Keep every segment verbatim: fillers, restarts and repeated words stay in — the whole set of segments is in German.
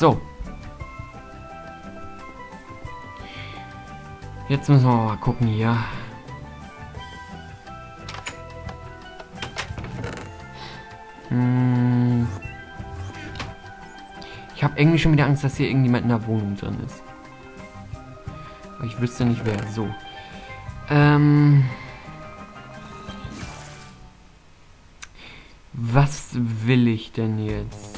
So. Jetzt müssen wir mal gucken hier. Hm. Ich habe irgendwie schon wieder Angst, dass hier irgendjemand in der Wohnung drin ist. Aber ich wüsste nicht wer. So. Ähm. Was will ich denn jetzt?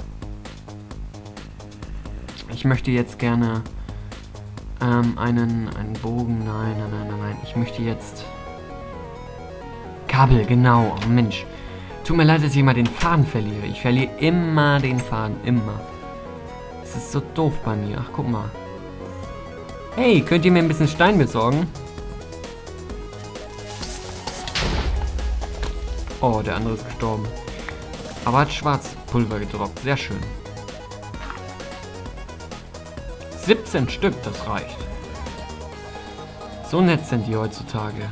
Ich möchte jetzt gerne ähm, einen, einen Bogen. Nein, nein, nein, nein, nein. Ich möchte jetzt Kabel, genau. Oh, Mensch. Tut mir leid, dass ich immer den Faden verliere. Ich verliere immer den Faden. Immer. Das ist so doof bei mir. Ach, guck mal. Hey, könnt ihr mir ein bisschen Stein besorgen? Oh, der andere ist gestorben. Aber hat Schwarzpulver gedroppt. Sehr schön. siebzehn Stück, das reicht. So nett sind die heutzutage.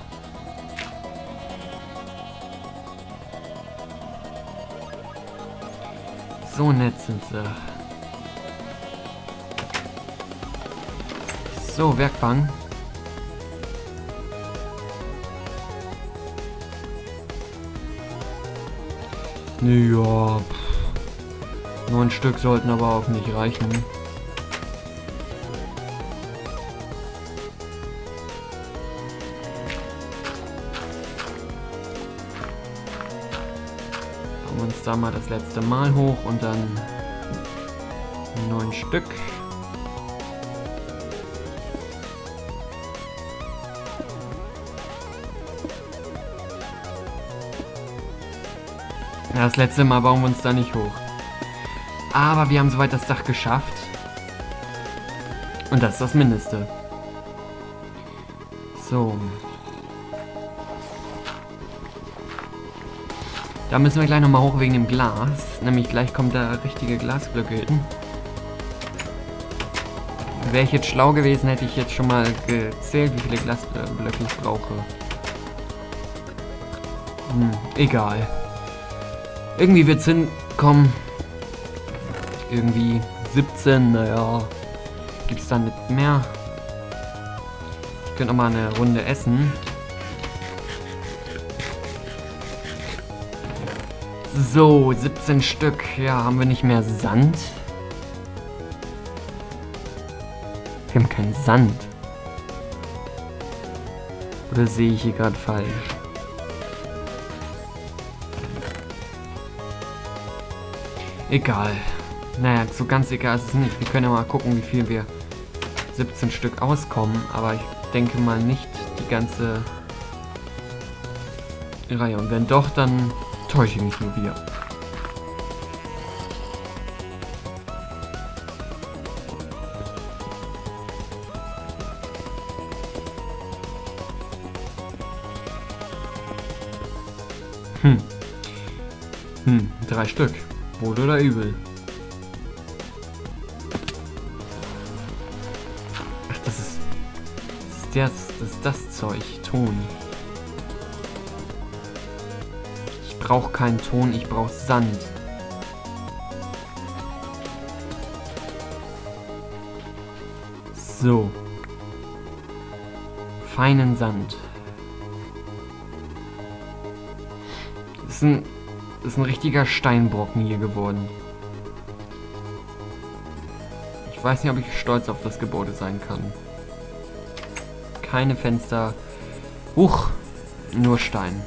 So nett sind sie. So, Werkbank. Ja, pff. Neun Stück sollten aber auch nicht reichen. Machen wir uns da mal das letzte Mal hoch und dann neun Stück. Ja, das letzte Mal bauen wir uns da nicht hoch. Aber wir haben soweit das Dach geschafft. Und das ist das Mindeste. So. Da müssen wir gleich nochmal hoch wegen dem Glas. Nämlich gleich kommt da richtige Glasblöcke hin. Wäre ich jetzt schlau gewesen, hätte ich jetzt schon mal gezählt, wie viele Glasblöcke ich brauche. Hm, egal. Irgendwie wird es hinkommen. Irgendwie siebzehn, naja. Gibt es dann nicht mehr? Ich könnte noch mal eine Runde essen. So, siebzehn Stück. Ja, haben wir nicht mehr Sand? Wir haben keinen Sand. Oder sehe ich hier gerade falsch? Egal. Naja, so ganz egal ist es nicht. Wir können ja mal gucken, wie viel wir siebzehn Stück auskommen. Aber ich denke mal nicht die ganze Reihe. Und wenn doch, dann täusche ich mich nur wieder. Hm. Hm, drei Stück. Wohl oder übel. Ach, das ist... Das ist das, das, ist das Zeug. Ton. Ich brauche keinen Ton, ich brauche Sand. So. Feinen Sand. Das ist ein... Das ist ein richtiger Steinbrocken hier geworden. Ich weiß nicht, ob ich stolz auf das Gebäude sein kann. Keine Fenster. Huch, nur Stein.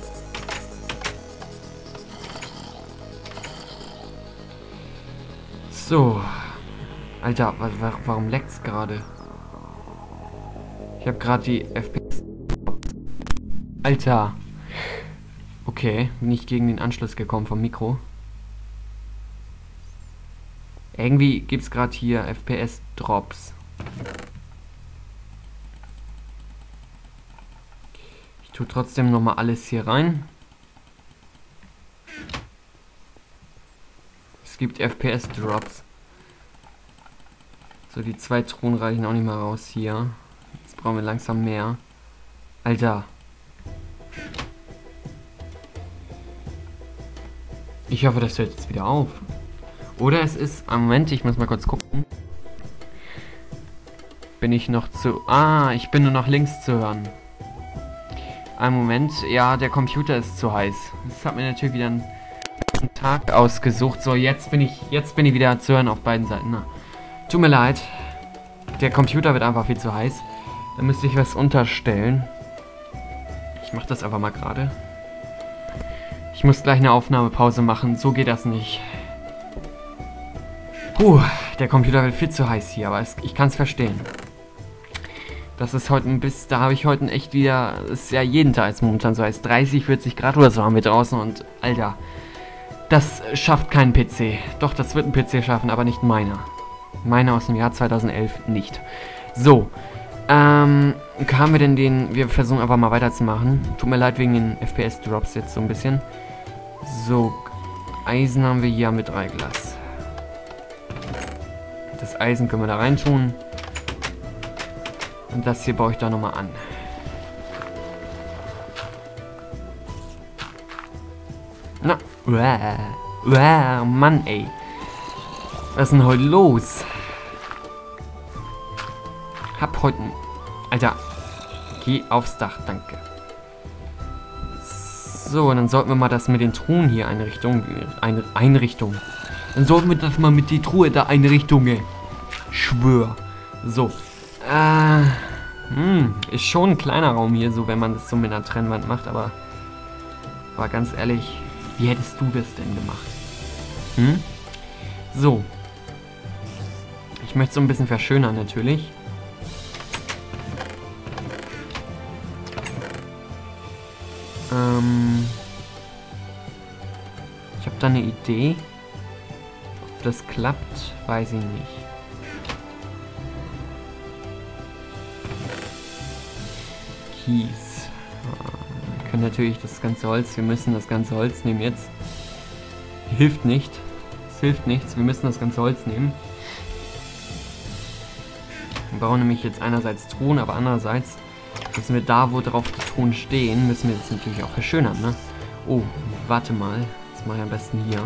So. Alter, warum leckt's gerade? Ich habe gerade die F P S... Alter. Okay, bin ich gegen den Anschluss gekommen vom Mikro. Irgendwie gibt es gerade hier F P S-Drops. Ich tue trotzdem nochmal alles hier rein. Es gibt F P S-Drops. So, die zwei Truhen reichen auch nicht mehr raus hier. Jetzt brauchen wir langsam mehr. Alter. Ich hoffe, das hört jetzt wieder auf. Oder es ist... Ah, Moment, ich muss mal kurz gucken. Bin ich noch zu... Ah, ich bin nur noch links zu hören. Ein Moment. Ja, der Computer ist zu heiß. Das hat mir natürlich wieder einen Tag ausgesucht. So, jetzt bin ich... Jetzt bin ich wieder zu hören auf beiden Seiten. Na, tut mir leid. Der Computer wird einfach viel zu heiß. Da müsste ich was unterstellen. Ich mache das einfach mal gerade. Ich muss gleich eine Aufnahmepause machen. So geht das nicht. Puh, der Computer wird viel zu heiß hier, aber es, ich kann es verstehen. Das ist heute ein bisschen, da habe ich heute echt wieder, es ist ja jeden Tag jetzt momentan so heiß, dreißig, vierzig Grad oder so haben wir draußen und, Alter, das schafft kein P C. Doch, das wird ein P C schaffen, aber nicht meiner. Meiner aus dem Jahr zweitausendelf nicht. So, ähm, haben wir denn den, wir versuchen einfach mal weiterzumachen. Tut mir leid wegen den F P S-Drops jetzt so ein bisschen. So, Eisen haben wir hier mit drei Glas. Das Eisen können wir da rein tun. Und das hier baue ich da nochmal an. Na, uah, uah, Mann, ey. Was ist denn heute los? Hab heute... Alter, geh aufs Dach, danke. So, und dann sollten wir mal das mit den Truhen hier Einrichtung... Ein, Einrichtung. Dann sollten wir das mal mit die Truhe da Einrichtungen. Schwör. So. Äh, hm, ist schon ein kleiner Raum hier, so wenn man das so mit einer Trennwand macht, aber, aber ganz ehrlich, wie hättest du das denn gemacht? Hm? So. Ich möchte so ein bisschen verschönern natürlich. Ähm, ich habe da eine Idee. Ob das klappt, weiß ich nicht. Kies. Wir können natürlich das ganze Holz, wir müssen das ganze Holz nehmen jetzt. Hilft nicht. Es hilft nichts, wir müssen das ganze Holz nehmen. Wir bauen nämlich jetzt einerseits Truhen, aber andererseits müssen wir da, wo drauf die Truhen stehen, müssen wir das natürlich auch verschönern, ne? Oh, warte mal. Das mache ich am besten hier.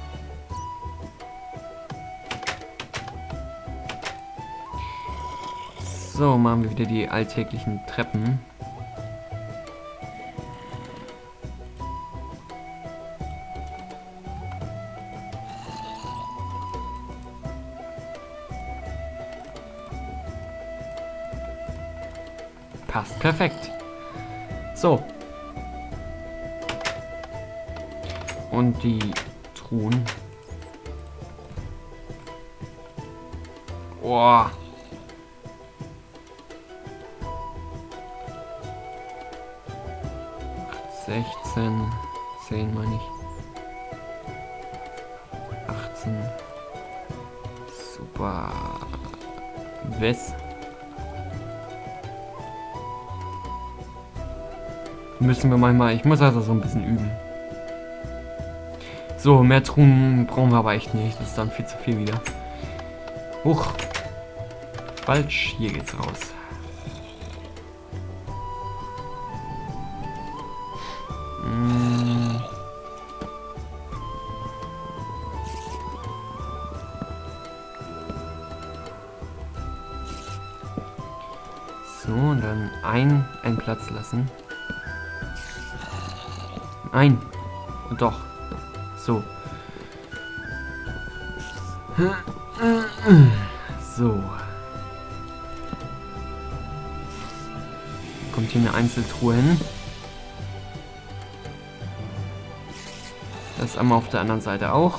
So, machen wir wieder die alltäglichen Treppen. Passt perfekt. So. Und die Truhen. Boah. sechzehn, zehn meine ich. achtzehn. Super. Wes. Müssen wir manchmal, ich muss also so ein bisschen üben. So, mehr Truhen brauchen wir aber echt nicht. Das ist dann viel zu viel wieder. Huch. Falsch, hier geht's raus. Hm. So, und dann ein, einen Platz lassen. Nein. Und doch. So. So. Kommt hier eine Einzeltruhe hin. Das einmal auf der anderen Seite auch.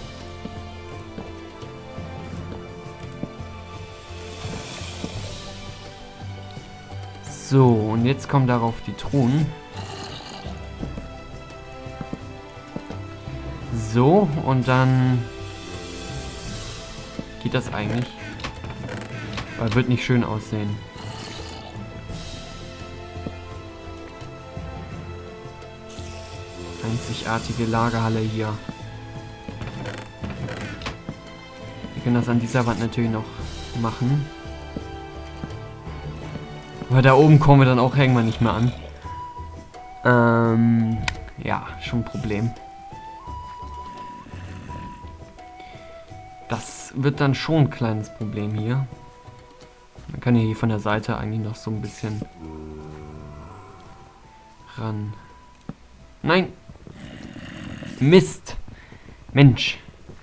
So, und jetzt kommen darauf die Truhen. So, und dann geht das eigentlich. Weil wird nicht schön aussehen. Einzigartige Lagerhalle hier. Wir können das an dieser Wand natürlich noch machen. Aber da oben kommen wir dann auch irgendwann nicht mehr an. Ähm, ja, schon ein Problem. Das wird dann schon ein kleines Problem hier. Man kann hier von der Seite eigentlich noch so ein bisschen ran. Nein! Mist! Mensch!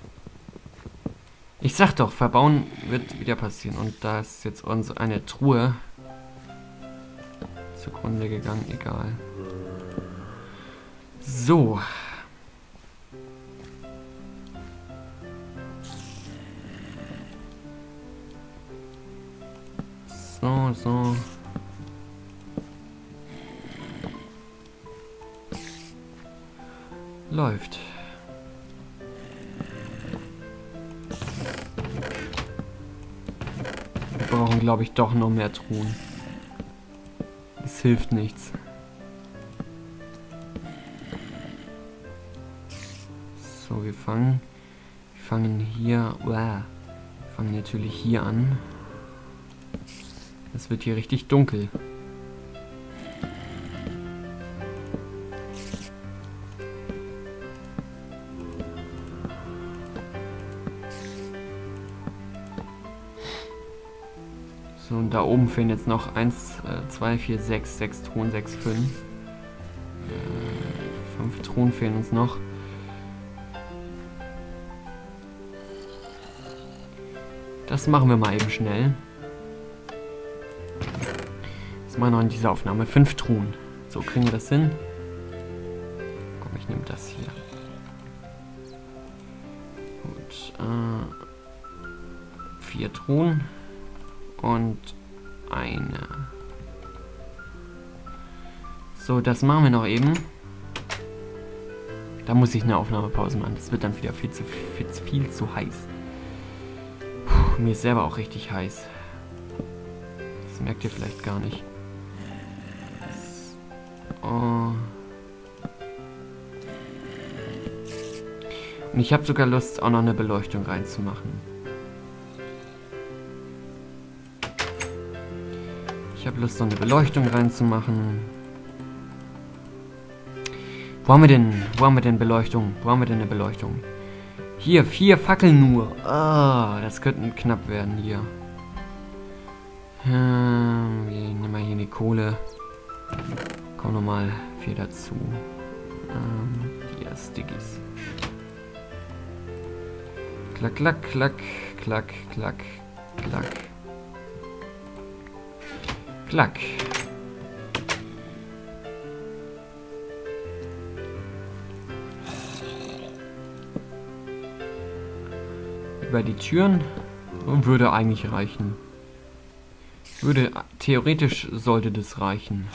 Ich sag doch, verbauen wird wieder passieren. Und da ist jetzt uns eine Truhe zugrunde gegangen. Egal. So. So, so. Läuft. Wir brauchen, glaube ich, doch noch mehr Truhen. Es hilft nichts. So, wir fangen. Wir fangen hier. Uah, wir fangen natürlich hier an. Es wird hier richtig dunkel. So, und da oben fehlen jetzt noch eins, zwei, vier, sechs, sechs Truhen, sechs, fünf. Äh, fünf Truhen fehlen uns noch. Das machen wir mal eben schnell. Das machen wir noch in dieser Aufnahme. Fünf Truhen. So, kriegen wir das hin? Komm, ich nehme das hier. Gut. Äh, vier Truhen. Und eine. So, das machen wir noch eben. Da muss ich eine Aufnahmepause machen. Das wird dann wieder viel zu, viel, viel zu heiß. Puh, mir ist selber auch richtig heiß. Das merkt ihr vielleicht gar nicht. Oh. Und ich habe sogar Lust, auch noch eine Beleuchtung reinzumachen. Ich habe Lust, noch eine Beleuchtung reinzumachen. Wo haben wir denn? Wo haben wir denn Beleuchtung? Wo haben wir denn eine Beleuchtung? Hier, vier Fackeln nur. Ah, das könnte knapp werden hier. Ähm, wir nehmen mal hier die Kohle. Kommen nochmal vier dazu. Ähm, hier Stickies. Klack, klack, klack, klack, klack, klack. Klack. Über die Türen würde eigentlich reichen. Würde, theoretisch sollte das reichen.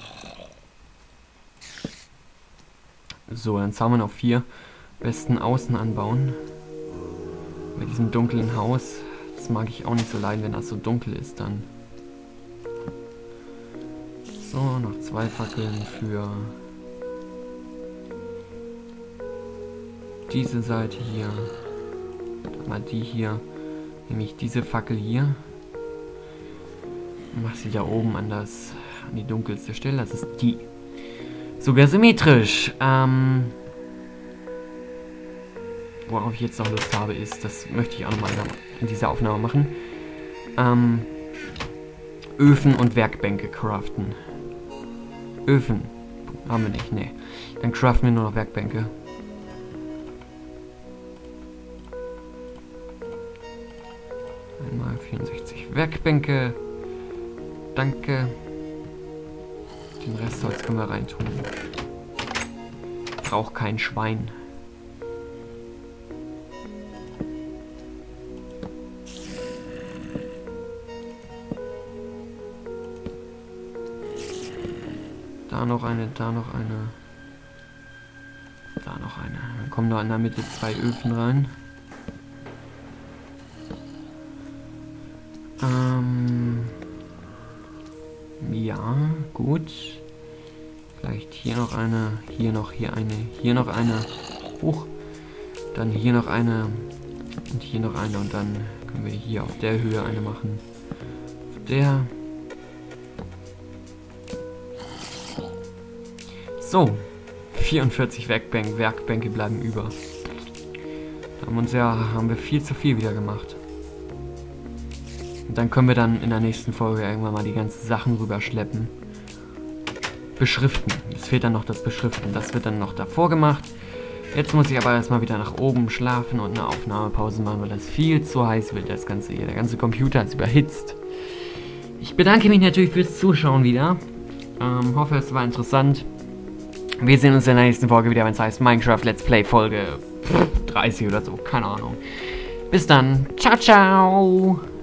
So, dann haben wir noch vier. Besten außen anbauen. Bei diesem dunklen Haus. Das mag ich auch nicht so leiden, wenn das so dunkel ist dann. So, noch zwei Fackeln für diese Seite hier. Dann mal die hier. Nämlich diese Fackel hier. Mach sie da oben an das, an die dunkelste Stelle. Das ist die. Sogar symmetrisch. Ähm, worauf ich jetzt noch Lust habe, ist, das möchte ich auch nochmal in dieser Aufnahme machen. Ähm, Öfen und Werkbänke craften. Öfen haben wir nicht, ne. Dann craften wir nur noch Werkbänke. Einmal vierundsechzig Werkbänke. Danke. Den Restholz können wir reintun. Braucht kein Schwein. Da noch eine, da noch eine. Da noch eine. Dann kommen da in der Mitte zwei Öfen rein. Ähm. Ja, gut. Vielleicht hier noch eine, hier noch, hier eine, hier noch eine. Hoch. Dann hier noch eine. Und hier noch eine. Und dann können wir hier auf der Höhe eine machen. Auf der. So, vierundvierzig Werkbänke, Werkbänke bleiben über. Da haben, uns ja, haben wir viel zu viel wieder gemacht. Und dann können wir dann in der nächsten Folge irgendwann mal die ganzen Sachen rüberschleppen. Beschriften. Es fehlt dann noch das Beschriften. Das wird dann noch davor gemacht. Jetzt muss ich aber erstmal wieder nach oben schlafen und eine Aufnahmepause machen, weil das viel zu heiß wird, das Ganze hier. Der ganze Computer ist überhitzt. Ich bedanke mich natürlich fürs Zuschauen wieder. Ähm, hoffe, es war interessant. Wir sehen uns in der nächsten Folge wieder, wenn es heißt Minecraft Let's Play Folge dreißig oder so. Keine Ahnung. Bis dann. Ciao, ciao.